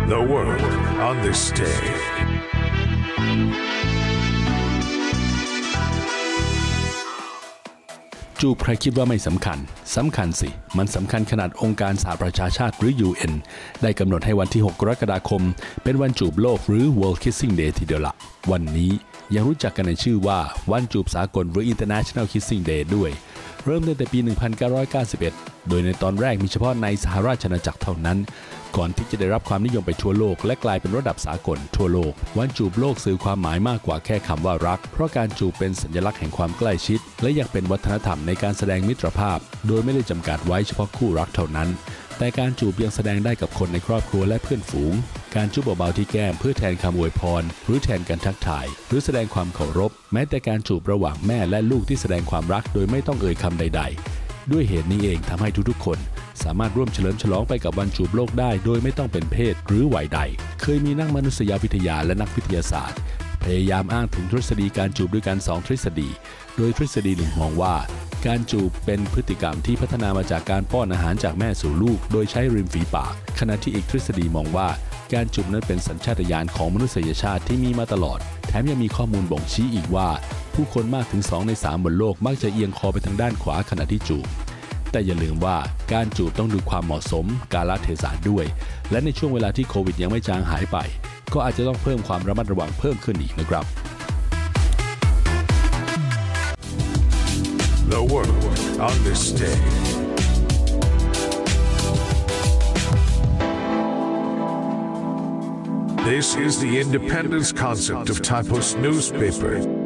The world on this day. จูบใครคิดว่าไม่สำคัญสิมันสำคัญขนาดองค์การสหประชาชาติหรือ UN ได้กำหนดให้วันที่6 กรกฎาคมเป็นวันจูบโลกหรือ World Kissing Day ทีเดียวละวันนี้ยังรู้จักกันในชื่อว่าวันจูบสากลหรือ International Kissing Day ด้วยเริ่มตั้งแต่ปี 1991 โดยในตอนแรกมีเฉพาะในสหราชอาณาจักรเท่านั้นก่อนที่จะได้รับความนิยมไปทั่วโลกและกลายเป็นระดับสากลทั่วโลกวันจูบโลกสื่อความหมายมากกว่าแค่คำว่ารักเพราะการจูบเป็นสัญลักษณ์แห่งความใกล้ชิดและยังเป็นวัฒนธรรมในการแสดงมิตรภาพโดยไม่ได้จำกัดไว้เฉพาะคู่รักเท่านั้นแต่การจูบยังแสดงได้กับคนในครอบครัวและเพื่อนฝูงการจูบเบาๆที่แก้มเพื่อแทนคำอวยพรหรือแทนการทักทายหรือแสดงความเคารพแม้แต่การจูบระหว่างแม่และลูกที่แสดงความรักโดยไม่ต้องเอ่ยคำใดๆด้วยเหตุนี้เองทำให้ทุกๆคนสามารถร่วมเฉลิมฉลองไปกับวันจูบโลกได้โดยไม่ต้องเป็นเพศหรือวัยใดเคยมีนักมนุษยวิทยาและนักวิทยาศาสตร์พยายามอ้างถึงทฤษฎีการจูบด้วยกัน2ทฤษฎีโดยทฤษฎีหนึ่งมองว่าการจูบเป็นพฤติกรรมที่พัฒนามาจากการป้อนอาหารจากแม่สู่ลูกโดยใช้ริมฝีปากขณะที่อีกทฤษฎีมองว่าการจูบนั้นเป็นสัญชาตญาณของมนุษยชาติที่มีมาตลอดแถมยังมีข้อมูลบ่งชี้อีกว่าผู้คนมากถึง2 ใน 3บนโลกมักจะเอียงคอไปทางด้านขวาขณะที่จูบแต่อย่าลืมว่าการจูบต้องดูความเหมาะสมกาลเทศะด้วยและในช่วงเวลาที่โควิดยังไม่จางหายไปก็อาจจะต้องเพิ่มความระมัดระวังเพิ่มขึ้นอีกนะครับ The world on this day. This is the Independence Concept of Typos newspaper.